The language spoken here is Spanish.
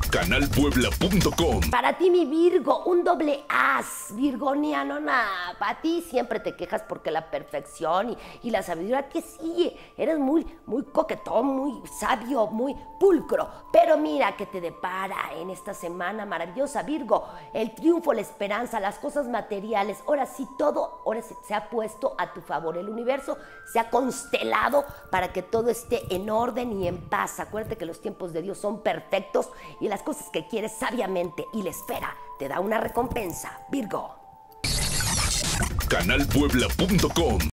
canalpuebla.com. Para ti, mi Virgo, un doble as, virgoniano, nada. Para ti siempre te quejas porque la perfección y la sabiduría te sigue. Eres muy coquetón, muy sabio, muy pulcro. Pero mira que te depara en esta semana maravillosa, Virgo. El triunfo, la esperanza, las cosas materiales. Ahora sí, todo se ha puesto a tu favor. El universo se ha constelado para que todo esté en orden y en paz. Acuérdate que los tiempos de Dios son perfectos y las cosas que quieres sabiamente y la espera te da una recompensa, Virgo. canalpuebla.com